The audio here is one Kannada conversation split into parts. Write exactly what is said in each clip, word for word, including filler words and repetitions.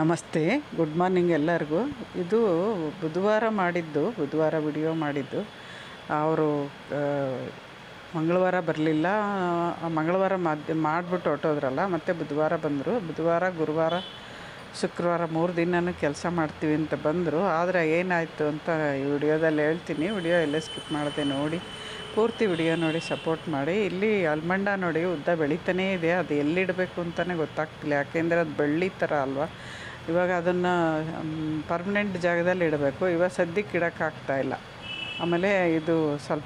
ನಮಸ್ತೆ, ಗುಡ್ ಮಾರ್ನಿಂಗ್ ಎಲ್ಲರಿಗೂ. ಇದು ಬುಧವಾರ ಮಾಡಿದ್ದು, ಬುಧವಾರ ವಿಡಿಯೋ ಮಾಡಿದ್ದು. ಅವರು ಮಂಗಳವಾರ ಬರಲಿಲ್ಲ, ಮಂಗಳವಾರ ಮಧ್ಯ ಮಾಡಿಬಿಟ್ಟು ಹೊರಟೋದ್ರಲ್ಲ, ಮತ್ತು ಬುಧವಾರ ಬಂದರು. ಬುಧವಾರ, ಗುರುವಾರ, ಶುಕ್ರವಾರ ಮೂರು ದಿನವೂ ಕೆಲಸ ಮಾಡ್ತೀವಿ ಅಂತ ಬಂದರು. ಆದರೆ ಏನಾಯಿತು ಅಂತ ಈ ವಿಡಿಯೋದಲ್ಲಿ ಹೇಳ್ತೀನಿ. ವಿಡಿಯೋ ಎಲ್ಲ ಸ್ಕಿಪ್ ಮಾಡದೆ ನೋಡಿ, ಪೂರ್ತಿ ವಿಡಿಯೋ ನೋಡಿ ಸಪೋರ್ಟ್ ಮಾಡಿ. ಇಲ್ಲಿ ಅಲ್ಮಂಡ ನೋಡಿ ಉದ್ದ ಬೆಳೀತಾನೇ ಇದೆ, ಅದು ಎಲ್ಲಿಡಬೇಕು ಅಂತಲೇ ಗೊತ್ತಾಗ್ತಿಲ್ಲ. ಯಾಕೆಂದರೆ ಅದು ಬೆಳ್ಳಿ ಥರ ಅಲ್ವಾ. ಇವಾಗ ಅದನ್ನು ಪರ್ಮನೆಂಟ್ ಜಾಗದಲ್ಲಿ ಇಡಬೇಕು. ಇವಾಗ ಸದ್ಯಕ್ಕೆ ಇಡೋಕ್ಕಾಗ್ತಾಯಿಲ್ಲ. ಆಮೇಲೆ ಇದು ಸ್ವಲ್ಪ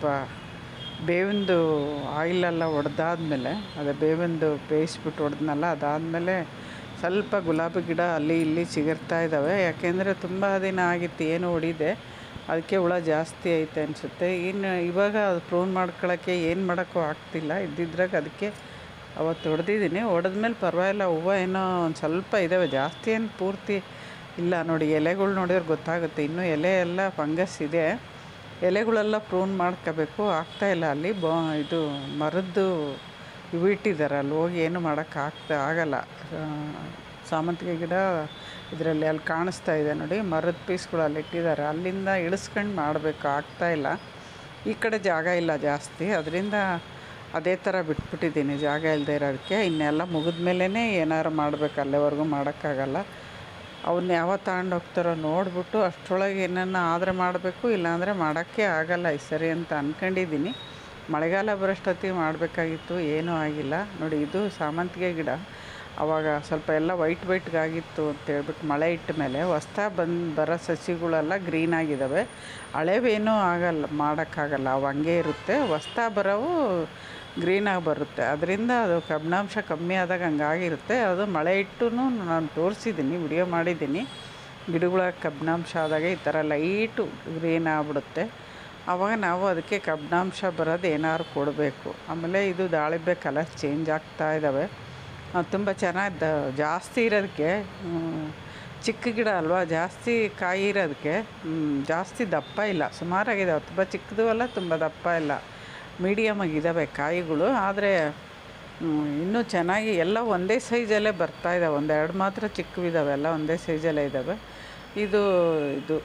ಬೇವಿಂದು ಆಯಿಲೆಲ್ಲ ಹೊಡೆದಾದ್ಮೇಲೆ, ಅದೇ ಬೇವಿಂದು ಬೇಯಿಸ್ಬಿಟ್ಟು ಹೊಡೆದ್ನಲ್ಲ, ಅದಾದಮೇಲೆ ಸ್ವಲ್ಪ ಗುಲಾಬಿ ಗಿಡ ಅಲ್ಲಿ ಇಲ್ಲಿ ಚಿಗುರ್ತಾ ಇದ್ದಾವೆ. ಯಾಕೆಂದರೆ ತುಂಬ ದಿನ ಆಗಿತ್ತು ಏನು ಹೊಡಿದೆ, ಅದಕ್ಕೆ ಹುಳ ಜಾಸ್ತಿ ಐತೆ ಅನಿಸುತ್ತೆ. ಇನ್ನು ಇವಾಗ ಅದು ಪ್ರೂನ್ ಮಾಡ್ಕೊಳ್ಳೋಕ್ಕೆ ಏನು ಮಾಡೋಕ್ಕೂ ಆಗ್ತಿಲ್ಲ. ಇದ್ದಿದ್ರಾಗ ಅದಕ್ಕೆ ಅವತ್ತು ಹೊಡೆದಿದ್ದೀನಿ. ಹೊಡೆದ್ಮೇಲೆ ಪರವಾಗಿಲ್ಲ, ಹೂವು ಏನೋ ಒಂದು ಸ್ವಲ್ಪ ಇದ್ದಾವೆ, ಜಾಸ್ತಿ ಏನು ಪೂರ್ತಿ ಇಲ್ಲ. ನೋಡಿ ಎಲೆಗಳು ನೋಡಿದ್ರೆ ಗೊತ್ತಾಗುತ್ತೆ. ಇನ್ನೂ ಎಲೆ ಎಲ್ಲ ಫಂಗಸ್ ಇದೆ. ಎಲೆಗಳೆಲ್ಲ ಪ್ರೂನ್ ಮಾಡ್ಕೋಬೇಕು, ಆಗ್ತಾಯಿಲ್ಲ. ಅಲ್ಲಿ ಬಾ ಇದು ಮರದ್ದು ಇವು ಇಟ್ಟಿದ್ದಾರೆ, ಅಲ್ಲಿ ಹೋಗಿ ಏನು ಮಾಡೋಕ್ಕಾಗ್ತಾ ಆಗಲ್ಲ. ಸಾಮಂತಿಗೆ ಗಿಡ ಇದರಲ್ಲಿ ಅಲ್ಲಿ ಕಾಣಿಸ್ತಾ ಇದೆ ನೋಡಿ, ಮರದ ಪೀಸ್ಗಳು ಅಲ್ಲಿ ಇಟ್ಟಿದ್ದಾರೆ. ಅಲ್ಲಿಂದ ಇಳಿಸ್ಕೊಂಡು ಮಾಡಬೇಕು, ಆಗ್ತಾಯಿಲ್ಲ. ಈ ಕಡೆ ಜಾಗ ಇಲ್ಲ ಜಾಸ್ತಿ, ಅದರಿಂದ ಅದೇ ಥರ ಬಿಟ್ಬಿಟ್ಟಿದ್ದೀನಿ, ಜಾಗ ಇಲ್ಲದೆ ಇರೋದಕ್ಕೆ. ಇನ್ನೆಲ್ಲ ಮುಗಿದ ಮೇಲೇ ಏನಾರು ಮಾಡಬೇಕು, ಅಲ್ಲಿವರೆಗೂ ಮಾಡೋಕ್ಕಾಗಲ್ಲ. ಅವನ್ನ ಯಾವಾಗ ತಗೊಂಡು ಹೋಗ್ತಾರೋ ನೋಡಿಬಿಟ್ಟು ಅಷ್ಟರೊಳಗೆ ಏನನ್ನ ಆದರೆ ಮಾಡಬೇಕು, ಇಲ್ಲಾಂದರೆ ಮಾಡೋಕ್ಕೆ ಆಗಲ್ಲ ಈ ಸರಿ ಅಂತ ಅಂದ್ಕೊಂಡಿದ್ದೀನಿ. ಮಳೆಗಾಲ ಬರೋಷ್ಟೊತ್ತಿಗೆ ಮಾಡಬೇಕಾಗಿತ್ತು, ಏನೂ ಆಗಿಲ್ಲ. ನೋಡಿ ಇದು ಸಾಮಂತಿಗೆ ಗಿಡ, ಆವಾಗ ಸ್ವಲ್ಪ ಎಲ್ಲ ವೈಟ್ ವೈಟ್ಗಾಗಿತ್ತು ಅಂತೇಳ್ಬಿಟ್ಟು ಮಳೆ ಇಟ್ಟ ಮೇಲೆ ಹೊಸ್ದಾಗಿ ಬಂದು ಬರೋ ಸಸಿಗಳೆಲ್ಲ ಗ್ರೀನಾಗಿದ್ದಾವೆ. ಹಳೇವೇನೂ ಆಗಲ್ಲ, ಮಾಡೋಕ್ಕಾಗಲ್ಲ, ಅವು ಹಂಗೆ ಇರುತ್ತೆ. ಹೊಸ್ದಾಗಿ ಬರೋವು ಗ್ರೀನಾಗಿ ಬರುತ್ತೆ. ಅದರಿಂದ ಅದು ಕಬ್ಬಿಣಾಂಶ ಕಮ್ಮಿ ಆದಾಗ ಹಂಗಾಗಿರುತ್ತೆ. ಅದು ಮಳೆ ಇಟ್ಟು ನಾನು ತೋರಿಸಿದ್ದೀನಿ, ವಿಡಿಯೋ ಮಾಡಿದ್ದೀನಿ. ಗಿಡಗಳ ಕಬ್ಬಿಣಾಂಶ ಆದಾಗ ಈ ಥರ ಲೈಟು ಗ್ರೀನ್ ಆಗಿಬಿಡುತ್ತೆ. ಆವಾಗ ನಾವು ಅದಕ್ಕೆ ಕಬ್ಬಿಣಾಂಶ ಬರೋದು ಏನಾದ್ರು ಕೊಡಬೇಕು. ಆಮೇಲೆ ಇದು ದಾಳಿಂಬೆ ಕಲರ್ ಚೇಂಜ್ ಆಗ್ತಾ ಇದ್ದಾವೆ. ತುಂಬ ಚೆನ್ನಾಗಿ ಜಾಸ್ತಿ ಇರೋದಕ್ಕೆ, ಚಿಕ್ಕ ಗಿಡ ಅಲ್ವಾ, ಜಾಸ್ತಿ ಕಾಯಿ ಇರೋದಕ್ಕೆ ಜಾಸ್ತಿ ದಪ್ಪ ಇಲ್ಲ, ಸುಮಾರಾಗಿದ್ದಾವೆ. ತುಂಬ ಚಿಕ್ಕದು ಅಲ್ಲ, ತುಂಬ ದಪ್ಪ ಇಲ್ಲ, ಮೀಡಿಯಮ್ ಆಗಿದ್ದಾವೆ ಕಾಯಿಗಳು. ಆದರೆ ಇನ್ನೂ ಚೆನ್ನಾಗಿ ಎಲ್ಲ ಒಂದೇ ಸೈಜಲ್ಲೇ ಬರ್ತಾಯಿದ್ದಾವೆ. ಒಂದೆರಡು ಮಾತ್ರ ಚಿಕ್ಕವಿದ್ದಾವೆ, ಎಲ್ಲ ಒಂದೇ ಸೈಜಲ್ಲೇ ಇದ್ದಾವೆ. ಇದು ಇದು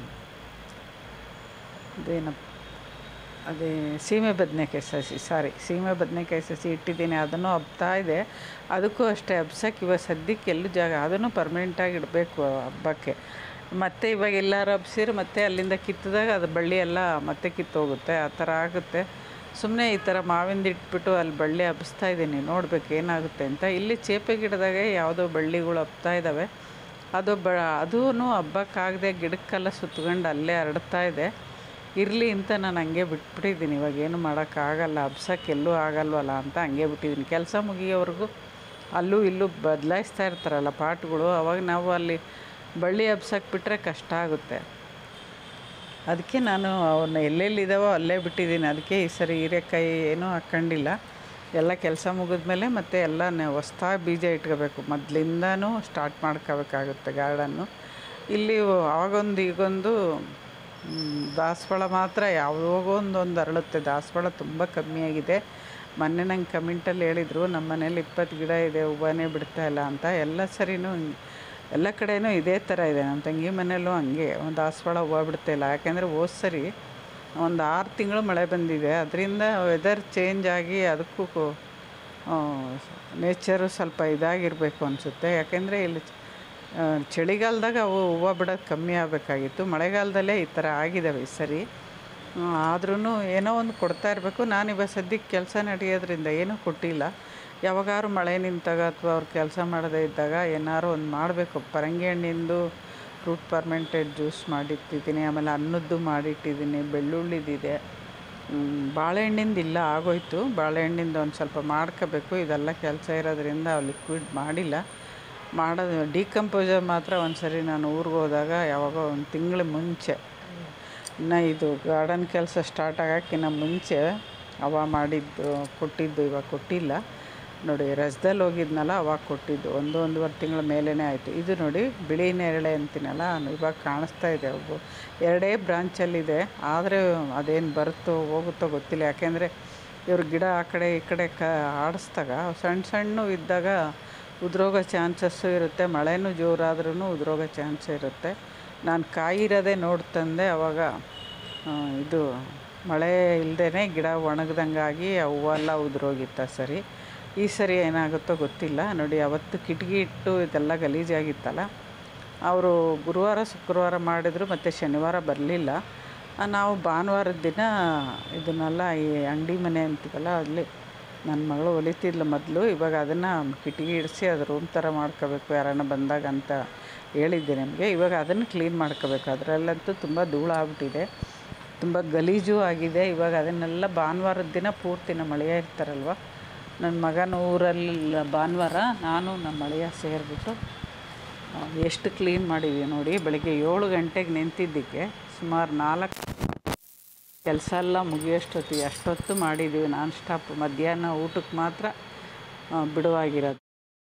ಅದೇನಪ್ಪ ಅದೇ ಸೀಮೆ ಬದನೆಕಾಯಿ ಸಸಿ ಸಾರಿ ಸೀಮೆ ಬದನೆಕಾಯಿ ಸಸಿ ಇಟ್ಟಿದ್ದೀನಿ, ಅದನ್ನು ಹಬ್ತಾ ಇದೆ. ಅದಕ್ಕೂ ಅಷ್ಟೇ ಹಬ್ಸೋಕ್ಕೆ ಇವಾಗ ಸದ್ಯಕ್ಕೆ ಎಲ್ಲೂ ಜಾಗ, ಅದನ್ನು ಪರ್ಮನೆಂಟಾಗಿ ಇಡಬೇಕು ಹಬ್ಬಕ್ಕೆ. ಮತ್ತು ಇವಾಗ ಎಲ್ಲರೂ ಹಬ್ಸಿರು ಮತ್ತೆ ಅಲ್ಲಿಂದ ಕಿತ್ತಿದಾಗ ಅದು ಬಳ್ಳಿ ಎಲ್ಲ ಮತ್ತೆ ಕಿತ್ತೋಗುತ್ತೆ, ಆ ಥರ ಆಗುತ್ತೆ. ಸುಮ್ಮನೆ ಈ ಥರ ಮಾವಿಂದ ಇಟ್ಬಿಟ್ಟು ಅಲ್ಲಿ ಬಳ್ಳಿ ಹಬ್ಸ್ತಾ ಇದ್ದೀನಿ, ನೋಡಬೇಕು ಏನಾಗುತ್ತೆ ಅಂತ. ಇಲ್ಲಿ ಚೇಪೆ ಗಿಡದಾಗೆ ಯಾವುದೋ ಬಳ್ಳಿಗಳು ಹಬ್ತಾ ಇದ್ದಾವೆ. ಅದು ಬ ಅದೂ ಹಬ್ಬಕ್ಕಾಗದೆ ಗಿಡಕ್ಕೆಲ್ಲ ಸುತ್ಕೊಂಡು ಅಲ್ಲೇ ಹರಡ್ತಾ ಇದೆ. ಇರಲಿ ಅಂತ ನಾನು ಹಂಗೆ ಬಿಟ್ಬಿಟ್ಟಿದ್ದೀನಿ. ಇವಾಗ ಏನು ಮಾಡೋಕ್ಕಾಗಲ್ಲ, ಹಬ್ಸೋಕ್ಕೆ ಎಲ್ಲೂ ಆಗಲ್ವಲ್ಲ ಅಂತ ಹಂಗೆ ಬಿಟ್ಟಿದ್ದೀನಿ. ಕೆಲಸ ಮುಗಿಯೋವರೆಗೂ ಅಲ್ಲೂ ಇಲ್ಲೂ ಬದಲಾಯಿಸ್ತಾ ಇರ್ತಾರಲ್ಲ ಪಾಟ್ಗಳು, ಅವಾಗ ನಾವು ಅಲ್ಲಿ ಬಳ್ಳಿ ಹಬ್ಸೋಕ್ಕೆ ಬಿಟ್ಟರೆ ಕಷ್ಟ ಆಗುತ್ತೆ. ಅದಕ್ಕೆ ನಾನು ಅವನ್ನ ಎಲ್ಲೆಲ್ಲಿದ್ದಾವೋ ಅಲ್ಲೇ ಬಿಟ್ಟಿದ್ದೀನಿ. ಅದಕ್ಕೆ ಈ ಸರಿ ಹೀರೆಕಾಯಿ ಏನೂ ಹಾಕ್ಕೊಂಡಿಲ್ಲ. ಎಲ್ಲ ಕೆಲಸ ಮುಗಿದ್ಮೇಲೆ ಮತ್ತೆ ಎಲ್ಲ ಹೊಸ್ದಾಗಿ ಬೀಜ ಇಟ್ಕೋಬೇಕು, ಮೊದಲಿಂದನೂ ಸ್ಟಾರ್ಟ್ ಮಾಡ್ಕೋಬೇಕಾಗುತ್ತೆ ಗಾರ್ಡನ್ನು. ಇಲ್ಲಿ ಆವಾಗೊಂದು ಈಗೊಂದು ದಾಸವಾಳ ಮಾತ್ರ ಯಾವಾಗೋ ಒಂದೊಂದು ಅರಳುತ್ತೆ. ದಾಸವಾಳ ತುಂಬ ಕಮ್ಮಿಯಾಗಿದೆ. ಮೊನ್ನೆ ನಂಗೆ ಕಮೆಂಟಲ್ಲಿ ಹೇಳಿದರು, ನಮ್ಮ ಮನೇಲಿ ಇಪ್ಪತ್ತು ಗಿಡ ಇದೆ, ಹೂವನೇ ಬಿಡ್ತಾಯಿಲ್ಲ ಅಂತ. ಎಲ್ಲ ಸರಿನೂ ಎಲ್ಲ ಕಡೆಯೂ ಇದೇ ಥರ ಇದೆ. ನಮ್ಮ ತಂಗಿ ಮನೆಯಲ್ಲೂ ಹಂಗೆ ಒಂದು ದಾಸವಾಳ ಹೂವು ಬಿಡ್ತಾಯಿಲ್ಲ. ಯಾಕೆಂದರೆ ಹೋದ ಸರಿ ಒಂದು ಆರು ತಿಂಗಳು ಮಳೆ ಬಂದಿದೆ, ಅದರಿಂದ ವೆದರ್ ಚೇಂಜ್ ಆಗಿ ಅದಕ್ಕೂ ನೇಚರು ಸ್ವಲ್ಪ ಇದಾಗಿರಬೇಕು ಅನಿಸುತ್ತೆ. ಯಾಕೆಂದರೆ ಇಲ್ಲಿ ಚಳಿಗಾಲದಾಗ ಅವು ಹೂವು ಬಿಡೋದು ಕಮ್ಮಿ ಆಗಬೇಕಾಗಿತ್ತು, ಮಳೆಗಾಲದಲ್ಲೇ ಈ ಥರ ಆಗಿದ್ದಾವೆ ಈ ಸರಿ. ಆದ್ರೂ ಏನೋ ಒಂದು ಕೊಡ್ತಾ ಇರಬೇಕು. ನಾನು ಇವಾಗ ಸದ್ಯಕ್ಕೆ ಕೆಲಸ ನಡೆಯೋದ್ರಿಂದ ಏನೂ ಕೊಟ್ಟಿಲ್ಲ. ಯಾವಾಗಾದ್ರು ಮಳೆ ನಿಂತಾಗ ಅಥವಾ ಅವ್ರು ಕೆಲಸ ಮಾಡದೇ ಇದ್ದಾಗ ಏನಾದ್ರು ಒಂದು ಮಾಡಬೇಕು. ಪರಂಗಿ ಹಣ್ಣಿಂದು ಫ್ರೂಟ್ ಫರ್ಮೆಂಟೆಡ್ ಜ್ಯೂಸ್ ಮಾಡಿಟ್ಟಿದ್ದೀನಿ, ಆಮೇಲೆ ಅನ್ನದ್ದು ಮಾಡಿಟ್ಟಿದ್ದೀನಿ, ಬೆಳ್ಳುಳ್ಳಿದಿದೆ, ಬಾಳೆಹಣ್ಣಿಂದ ಇಲ್ಲ ಆಗೋಯ್ತು. ಬಾಳೆಹಣ್ಣಿಂದ ಒಂದು ಸ್ವಲ್ಪ ಮಾಡ್ಕೋಬೇಕು. ಇದೆಲ್ಲ ಕೆಲಸ ಇರೋದ್ರಿಂದ ಲಿಕ್ವಿಡ್ ಮಾಡಿಲ್ಲ. ಮಾಡೋದು ಡಿಕಂಪೋಸರ್ ಮಾತ್ರ ಒಂದು ಸರಿ ನಾನು ಊರಿಗೆ ಹೋದಾಗ ಯಾವಾಗೋ ಒಂದು ತಿಂಗಳ ಮುಂಚೆ, ಇನ್ನು ಇದು ಗಾರ್ಡನ್ ಕೆಲಸ ಸ್ಟಾರ್ಟ್ ಆಗೋಕ್ಕಿಂತ ಮುಂಚೆ ಅವ ಮಾಡಿದ್ದು ಕೊಟ್ಟಿದ್ದು. ಇವಾಗ ಕೊಟ್ಟಿಲ್ಲ ನೋಡಿ, ರಜದಲ್ಲಿ ಹೋಗಿದ್ನಲ್ಲ ಅವಾಗ ಕೊಟ್ಟಿದ್ದು. ಒಂದು ಒಂದೂವರೆ ತಿಂಗಳ ಮೇಲೇ ಆಯಿತು. ಇದು ನೋಡಿ ಬಿಳಿ ನೇರಳೆ ಅಂತೀನಲ್ಲ, ಇವಾಗ ಕಾಣಿಸ್ತಾ ಇದೆ. ಒಬ್ಬ ಎರಡೇ ಬ್ರಾಂಚಲ್ಲಿದೆ, ಆದರೆ ಅದೇನು ಬರುತ್ತೋ ಹೋಗುತ್ತೋ ಗೊತ್ತಿಲ್ಲ. ಯಾಕೆಂದರೆ ಇವ್ರ ಗಿಡ ಆ ಕಡೆ ಈ ಕಡೆ ಕ ಆಡಿಸ್ದಾಗ ಸಣ್ಣ ಸಣ್ಣ ಇದ್ದಾಗ ಉದುರೋಗೋ ಚಾನ್ಸಸ್ಸು ಇರುತ್ತೆ. ಮಳೆನೂ ಜೋರಾದ್ರೂ ಉದುರೋಗೋ ಚಾನ್ಸ್ ಇರುತ್ತೆ. ನಾನು ಕಾಯಿರೋದೇ ನೋಡಿ ತಂದೆ. ಆವಾಗ ಇದು ಮಳೆ ಇಲ್ಲದೇ ಗಿಡ ಒಣಗ್ದಂಗಾಗಿ ಆ ಹೂವೆಲ್ಲ ಉದುರೋಗಿತ್ತ ಸರಿ. ಈ ಸರಿ ಏನಾಗುತ್ತೋ ಗೊತ್ತಿಲ್ಲ. ನೋಡಿ, ಅವತ್ತು ಕಿಟಕಿ ಇಟ್ಟು ಇದೆಲ್ಲ ಗಲೀಜಾಗಿತ್ತಲ್ಲ, ಅವರು ಗುರುವಾರ ಶುಕ್ರವಾರ ಮಾಡಿದರು, ಮತ್ತು ಶನಿವಾರ ಬರಲಿಲ್ಲ. ನಾವು ಭಾನುವಾರದ ದಿನ ಇದನ್ನೆಲ್ಲ ಈ ಅಂಗಡಿ ಮನೆ ಅಂತೀವಲ್ಲ, ಅಲ್ಲಿ ನನ್ನ ಮಗಳು ಹೊಲಿತಿದ್ಲು ಮೊದಲು. ಇವಾಗ ಅದನ್ನು ಕಿಟಕಿ ಇಡಿಸಿ ಅದು ರೂಮ್ ಥರ ಮಾಡ್ಕೋಬೇಕು ಯಾರನ್ನ ಬಂದಾಗ ಅಂತ ಹೇಳಿದ್ದೆ ನಿಮಗೆ. ಇವಾಗ ಅದನ್ನು ಕ್ಲೀನ್ ಮಾಡ್ಕೋಬೇಕು. ಅದರಲ್ಲಂತೂ ತುಂಬ ಧೂಳು ಆಗ್ಬಿಟ್ಟಿದೆ, ತುಂಬ ಗಲೀಜು ಆಗಿದೆ. ಇವಾಗ ಅದನ್ನೆಲ್ಲ ಭಾನುವಾರದ ದಿನ ಪೂರ್ತಿ ನಮ್ಮ ಅಳಿಯ ಇರ್ತಾರಲ್ವ, ನನ್ನ ಮಗನ ಊರಲ್ಲಿ ಭಾನುವಾರ ನಾನು ನಮ್ಮ ಅಳಿಯ ಸೇರಿಬಿಟ್ಟು ಎಷ್ಟು ಕ್ಲೀನ್ ಮಾಡಿದ್ದೀವಿ ನೋಡಿ. ಬೆಳಗ್ಗೆ ಏಳು ಗಂಟೆಗೆ ನಿಂತಿದ್ದಕ್ಕೆ ಸುಮಾರು ನಾಲ್ಕು ಕೆಲಸ ಎಲ್ಲ ಮುಗಿಯೋಷ್ಟೊತ್ತಿಗೆ ಅಷ್ಟೊತ್ತು ಮಾಡಿದ್ದೀವಿ ನಾನ್ ಸ್ಟಾಪ್. ಮಧ್ಯಾಹ್ನ ಊಟಕ್ಕೆ ಮಾತ್ರ ಬಿಡುವಾಗಿರೋದು.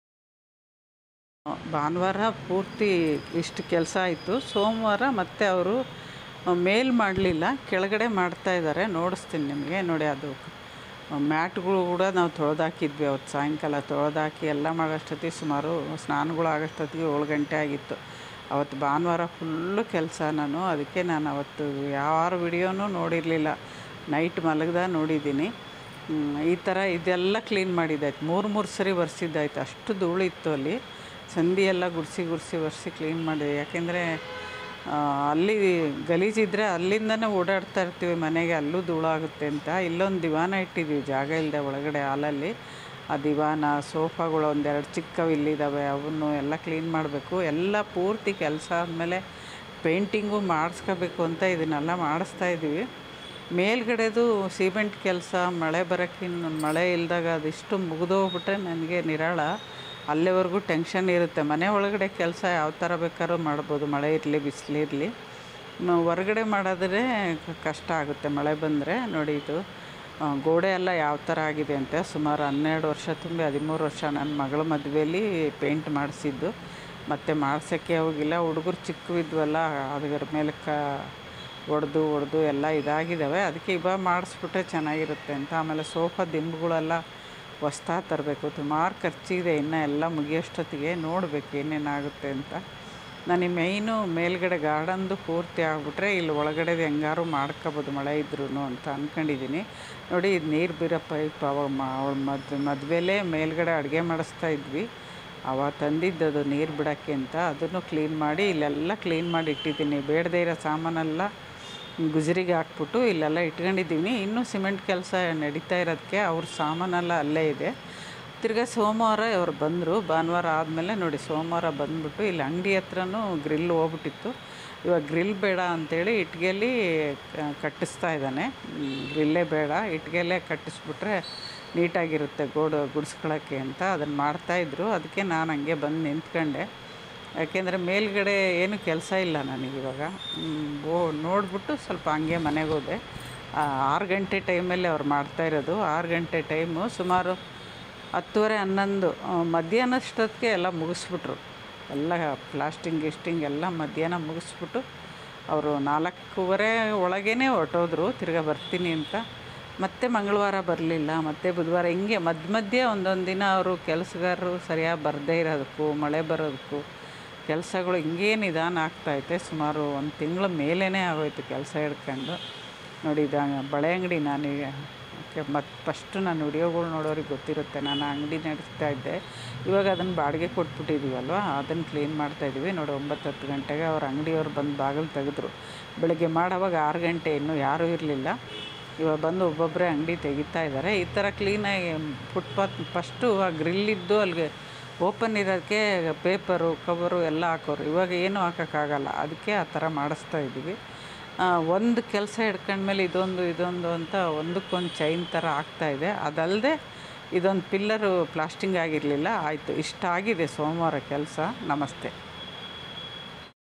ಭಾನುವಾರ ಪೂರ್ತಿ ಇಷ್ಟು ಕೆಲಸ ಆಯಿತು. ಸೋಮವಾರ ಮತ್ತೆ ಅವರು ಮೇಲ್ ಮಾಡಲಿಲ್ಲ, ಕೆಳಗಡೆ ಮಾಡ್ತಾಯಿದ್ದಾರೆ. ನೋಡಿಸ್ತೀನಿ ನಿಮಗೆ. ನೋಡಿ, ಅದು ಮ್ಯಾಟ್ಗಳು ಕೂಡ ನಾವು ತೊಳೆದಾಕಿದ್ವಿ ಅವತ್ತು ಸಾಯಂಕಾಲ. ತೊಳೆದಾಕಿ ಎಲ್ಲ ಮಾಡೋಷ್ಟೊತ್ತಿಗೆ ಸುಮಾರು ಸ್ನಾನಗಳು ಆಗೋಷ್ಟೊತ್ತಿಗೆ ಏಳು ಗಂಟೆ ಆಗಿತ್ತು. ಅವತ್ತು ಭಾನುವಾರ ಫುಲ್ಲು ಕೆಲಸ ನಾನು. ಅದಕ್ಕೆ ನಾನು ಅವತ್ತು ಯಾರ ವಿಡಿಯೋನೂ ನೋಡಿರಲಿಲ್ಲ. ನೈಟ್ ಮಲಗ್ದ ನೋಡಿದ್ದೀನಿ. ಈ ಥರ ಇದೆಲ್ಲ ಕ್ಲೀನ್ ಮಾಡಿದ್ದಾಯ್ತು. ಮೂರು ಮೂರು ಸರಿ ಒರೆಸಿದ್ದಾಯ್ತು. ಅಷ್ಟು ಧೂಳಿತ್ತು ಅಲ್ಲಿ. ಸಂಧಿ ಎಲ್ಲ ಗುಡಿಸಿ ಗುಡಿಸಿ ಒರೆಸಿ ಕ್ಲೀನ್ ಮಾಡಿದೆ. ಯಾಕೆಂದರೆ ಅಲ್ಲಿ ಗಲೀಜಿದ್ರೆ ಅಲ್ಲಿಂದನೇ ಓಡಾಡ್ತಾ ಇರ್ತೀವಿ ಮನೆಗೆ, ಅಲ್ಲೂ ಧೂಳಾಗುತ್ತೆ ಅಂತ. ಇಲ್ಲೊಂದು ದಿವಾನ ಇಟ್ಟಿದ್ದೀವಿ ಜಾಗ ಇಲ್ಲದೆ ಒಳಗಡೆ ಹಾಲಲ್ಲಿ. ಆ ದಿವಾನ, ಸೋಫಾಗಳು ಒಂದೆರಡು ಚಿಕ್ಕವು ಇಲ್ಲಿದ್ದಾವೆ, ಅವನ್ನು ಎಲ್ಲ ಕ್ಲೀನ್ ಮಾಡಬೇಕು. ಎಲ್ಲ ಪೂರ್ತಿ ಕೆಲಸ ಆದಮೇಲೆ ಪೇಂಟಿಂಗು ಮಾಡಿಸ್ಕೋಬೇಕು ಅಂತ ಇದನ್ನೆಲ್ಲ ಮಾಡಿಸ್ತಾ ಇದ್ದೀವಿ. ಮೇಲ್ಗಡೆದು ಸಿಮೆಂಟ್ ಕೆಲಸ ಮಳೆ ಬರೋಕ್ಕಿನ್ನು ಮಳೆ ಇಲ್ದಾಗ ಅದಿಷ್ಟು ಮುಗಿದೋಗ್ಬಿಟ್ರೆ ನನಗೆ ನಿರಾಳ. ಅಲ್ಲಿವರೆಗೂ ಟೆನ್ಷನ್ ಇರುತ್ತೆ. ಮನೆ ಒಳಗಡೆ ಕೆಲಸ ಯಾವ ಥರ ಬೇಕಾದ್ರೂ ಮಾಡ್ಬೋದು, ಮಳೆ ಇರಲಿ ಬಿಸಿಲಿರಲಿ. ಹೊರಗಡೆ ಮಾಡಿದ್ರೆ ಕಷ್ಟ ಆಗುತ್ತೆ ಮಳೆ ಬಂದರೆ. ನೋಡಿ, ಇದು ಗೋಡೆ ಎಲ್ಲ ಯಾವ ಥರ ಆಗಿದೆ ಅಂತ. ಸುಮಾರು ಹನ್ನೆರಡು ವರ್ಷ ತುಂಬಿ ಹದಿಮೂರು ವರ್ಷ ನನ್ನ ಮಗಳ ಮದುವೆಯಲ್ಲಿ ಪೇಂಟ್ ಮಾಡಿಸಿದ್ದು. ಮತ್ತು ಮಾಡ್ಸೋಕ್ಕೆ ಹೋಗಿಲ್ಲ. ಹುಡುಗರು ಚಿಕ್ಕವಿದ್ವಲ್ಲ, ಅದರ ಮೇಲೆ ಕ ಒಡೆದು ಒಡೆದು ಎಲ್ಲ ಇದಾಗಿದ್ದಾವೆ. ಅದಕ್ಕೆ ಇವಾಗ ಮಾಡಿಸ್ಬಿಟ್ರೆ ಚೆನ್ನಾಗಿರುತ್ತೆ ಅಂತ. ಆಮೇಲೆ ಸೋಫಾ ದಿಂಬುಗಳೆಲ್ಲ ಹೊಸ್ತಾ ತರಬೇಕು. ಸುಮಾರು ಖರ್ಚಿದೆ. ಇನ್ನು ಎಲ್ಲ ಮುಗಿಯೋಷ್ಟೊತ್ತಿಗೆ ನೋಡಬೇಕು ಏನೇನಾಗುತ್ತೆ ಅಂತ. ನನಗೆ ಮೇಯ್ನು ಮೇಲ್ಗಡೆ ಗಾರ್ಡನ್ದು ಪೂರ್ತಿ ಆಗಿಬಿಟ್ರೆ ಇಲ್ಲಿ ಒಳಗಡೆದು ಹೆಂಗಾರು ಮಾಡ್ಕೋಬೋದು ಮಳೆ ಇದ್ರೂ ಅಂತ ಅಂದ್ಕೊಂಡಿದ್ದೀನಿ. ನೋಡಿ, ಇದು ನೀರು ಬೀರೋ ಪೈಪ್ ಅವಾಗ ಮಾ ಅವಳ ಮದ್ ಮದುವೆಲೇ ಮೇಲ್ಗಡೆ ಅಡುಗೆ ಮಾಡಿಸ್ತಾ ಇದ್ವಿ. ಅವಾಗ ತಂದಿದ್ದದು ನೀರು ಬಿಡೋಕ್ಕೆ ಅಂತ. ಅದನ್ನು ಕ್ಲೀನ್ ಮಾಡಿ ಇಲ್ಲೆಲ್ಲ ಕ್ಲೀನ್ ಮಾಡಿ ಇಟ್ಟಿದ್ದೀನಿ. ಬೇಡದೇ ಇರೋ ಸಾಮಾನೆಲ್ಲ ಗುಜರಿಗೆ ಹಾಕ್ಬಿಟ್ಟು ಇಲ್ಲೆಲ್ಲ ಇಟ್ಕೊಂಡಿದ್ದೀನಿ. ಇನ್ನೂ ಸಿಮೆಂಟ್ ಕೆಲಸ ನಡೀತಾ ಇರೋದಕ್ಕೆ ಅವ್ರ ಸಾಮಾನೆಲ್ಲ ಅಲ್ಲೇ ಇದೆ. ತಿರ್ಗಾ ಸೋಮವಾರ ಅವ್ರು ಬಂದರು. ಭಾನುವಾರ ಆದಮೇಲೆ ನೋಡಿ, ಸೋಮವಾರ ಬಂದುಬಿಟ್ಟು ಇಲ್ಲಿ ಅಂಗಡಿ ಹತ್ರನೂ ಗ್ರಿಲ್ ಹೋಗ್ಬಿಟ್ಟಿತ್ತು. ಇವಾಗ ಗ್ರಿಲ್ ಬೇಡ ಅಂಥೇಳಿ ಇಟ್ಟಿಗೆಯಲ್ಲಿ ಕಟ್ಟಿಸ್ತಾ ಇದ್ದಾನೆ. ಗ್ರಿಲ್ಲೇ ಬೇಡ, ಇಟ್ಟಿಗೆಲ್ಲೇ ಕಟ್ಟಿಸ್ಬಿಟ್ರೆ ನೀಟಾಗಿರುತ್ತೆ ಗೋಡು ಗುಡಿಸ್ಕೊಳ್ಳೋಕ್ಕೆ ಅಂತ ಅದನ್ನು ಮಾಡ್ತಾಯಿದ್ರು. ಅದಕ್ಕೆ ನಾನು ಹಂಗೆ ಬಂದು ನಿಂತ್ಕೊಂಡೆ. ಯಾಕೆಂದರೆ ಮೇಲ್ಗಡೆ ಏನೂ ಕೆಲಸ ಇಲ್ಲ ನನಗಿವಾಗ. ಓ ನೋಡಿಬಿಟ್ಟು ಸ್ವಲ್ಪ ಹಂಗೆ ಮನೆಗೆ ಹೋದೆ. ಆರು ಗಂಟೆ ಟೈಮಲ್ಲಿ ಅವ್ರು ಮಾಡ್ತಾಯಿರೋದು. ಆರು ಗಂಟೆ ಟೈಮು ಸುಮಾರು ಹತ್ತುವರೆ ಹನ್ನೊಂದು ಮಧ್ಯಾಹ್ನಷ್ಟೊತ್ತಿಗೆ ಎಲ್ಲ ಮುಗಿಸ್ಬಿಟ್ರು. ಎಲ್ಲ ಪ್ಲಾಸ್ಟಿಂಗ್ ಗಿಸ್ಟಿಂಗ್ ಎಲ್ಲ ಮಧ್ಯಾಹ್ನ ಮುಗಿಸ್ಬಿಟ್ಟು ಅವರು ನಾಲ್ಕೂವರೆ ಒಳಗೇ ಹೊರಟೋದ್ರು ತಿರ್ಗಾ ಬರ್ತೀನಿ ಅಂತ. ಮತ್ತೆ ಮಂಗಳವಾರ ಬರಲಿಲ್ಲ, ಮತ್ತು ಬುಧವಾರ. ಹಿಂಗೆ ಮಧ್ಯ ಮಧ್ಯೆ ಒಂದೊಂದು ದಿನ ಅವರು ಕೆಲಸಗಾರರು ಸರಿಯಾಗಿ ಬರದೇ ಇರೋದಕ್ಕೂ ಮಳೆ ಬರೋದಕ್ಕೂ ಕೆಲಸಗಳು ಹಿಂಗೇ ನಿಧಾನ ಆಗ್ತಾಯಿದೆ. ಸುಮಾರು ಒಂದು ತಿಂಗಳ ಮೇಲೇ ಆಗೋಯ್ತು ಕೆಲಸ ಹಿಡ್ಕೊಂಡು. ನೋಡಿ, ಇದು ಬಳೆ ಅಂಗಡಿ. ನಾನೀಗ ಮತ್ತು ಫಸ್ಟು ನಾನು ವಿಡಿಯೋಗಳು ನೋಡೋರಿಗೆ ಗೊತ್ತಿರುತ್ತೆ, ನಾನು ಅಂಗಡಿ ನಡೆಸ್ತಾ ಇದ್ದೆ. ಇವಾಗ ಅದನ್ನು ಬಾಡಿಗೆ ಕೊಟ್ಬಿಟ್ಟಿದ್ದೀವಲ್ವ, ಅದನ್ನು ಕ್ಲೀನ್ ಮಾಡ್ತಾಯಿದ್ದೀವಿ. ನೋಡಿ, ಒಂಬತ್ತು ಹತ್ತು ಗಂಟೆಗೆ ಅವ್ರ ಅಂಗಡಿಯವ್ರು ಬಂದು ಬಾಗಿಲು ತೆಗೆದ್ರು. ಬೆಳಗ್ಗೆ ಮಾಡೋವಾಗ ಆರು ಗಂಟೆ ಇನ್ನೂ ಯಾರೂ ಇರಲಿಲ್ಲ. ಇವಾಗ ಬಂದು ಒಬ್ಬೊಬ್ಬರೇ ಅಂಗಡಿ ತೆಗಿತಾ ಇದ್ದಾರೆ. ಈ ಥರ ಕ್ಲೀನಾಗಿ ಫುಟ್ಪಾತ್ ಫಸ್ಟು ಆ ಗ್ರಿಲ್ಲಿದ್ದು ಅಲ್ಲಿಗೆ ಓಪನ್ ಇರೋದಕ್ಕೆ ಪೇಪರು ಕವರು ಎಲ್ಲ ಹಾಕೋರು. ಇವಾಗ ಏನೂ ಹಾಕೋಕ್ಕಾಗಲ್ಲ, ಅದಕ್ಕೆ ಆ ಥರ ಮಾಡಿಸ್ತಾ ಇದ್ದೀವಿ. ಒಂದು ಕೆಲಸ ಹಿಡ್ಕೊಂಡ್ಮೇಲೆ ಇದೊಂದು ಇದೊಂದು ಅಂತ ಒಂದಕ್ಕೊಂದು ಚೈನ್ ಥರ ಆಗ್ತಾಯಿದೆ. ಅದಲ್ಲದೆ ಇದೊಂದು ಪಿಲ್ಲರು ಪ್ಲಾಸ್ಟಿಂಗ್ ಆಗಿರಲಿಲ್ಲ. ಆಯಿತು, ಇಷ್ಟ ಆಗಿದೆ ಸೋಮವಾರ ಕೆಲಸ. ನಮಸ್ತೆ.